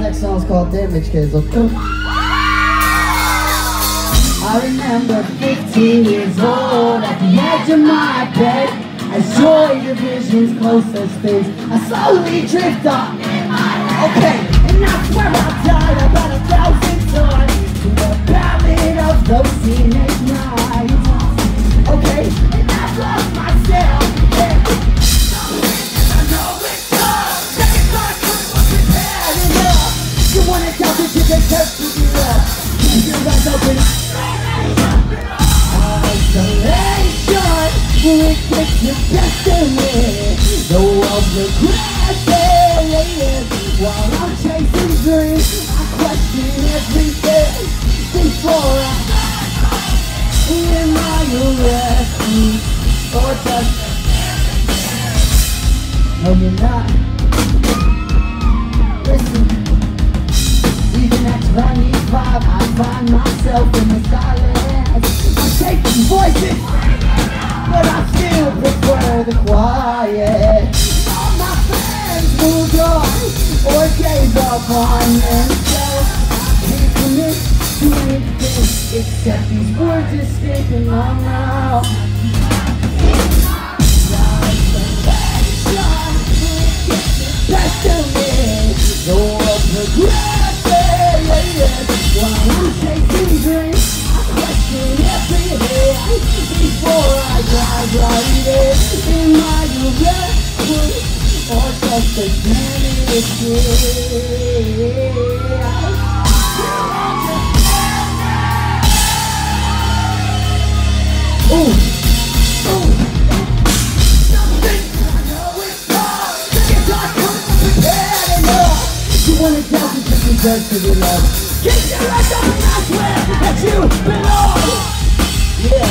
next song's called Damage Kids, okay? I remember 15 years old at the edge of my bed, as joy division's closest things I slowly drift up. Okay, and that's where I died about 1,000 times to the ballad of those teenage nights. Okay, and I've lost myself. Yeah. I know it's tough. Second thought wasn't bad enough. You wanna tell that you deserve to be loved. Keep your eyes open. Isolation will get the best of me. The world's regretting. While I'm chasing dreams, I question everything before I am I arrested or just no, you're not. Listen, even at 25, I find myself in the silence. I'm shaking voices, but I still prefer the quiet. All my friends moved on or gave up on themselves. I can't commit to anything except these words escaping my mouth. Best of me, the world's regretting. While I'm chasing dreams, I question every day before I die blinded. Am I arrested or just a damaged kid? Ooh, ooh. Something I know it's wrong. Second thought comes prepared enough. You wanna tell me you deserve to be loved. Keep your eyes open, I swear that you belong. Yeah.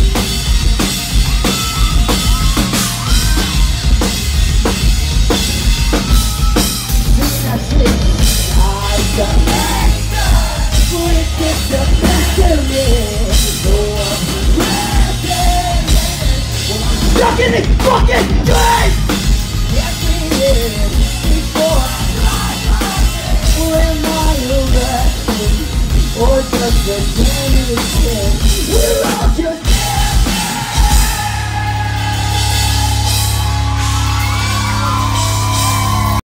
Stuck in this fucking dream! Yes, we did before. Am I arrested or just a